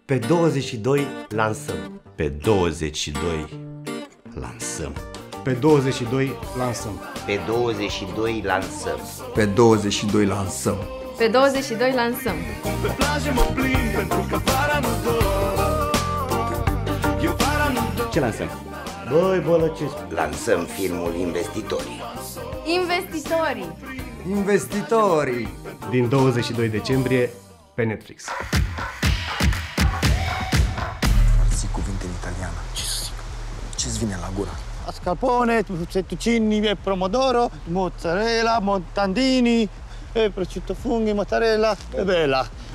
Pe 22 lansăm. Pe 22 lansăm. Pe 22 lansăm. Pe 22 lansăm. Pe 22 lansăm. Pe 22 lansăm. Pe plaje mă plimb pentru că vara nu dor. Eu vara nu dor. Ce lansăm? Băi, Bălăcescu. Lansăm filmul Investitorii. Investitorii. Investitorii. Din 22 decembrie pe Netflix. Zic cuvinte în italiană. Ce să zic? Ce-ți vine la gură? Mascarpone, fettuccini e pomodoro, mozzarella, montandini, prosciutto funghi, mozzarella e bella.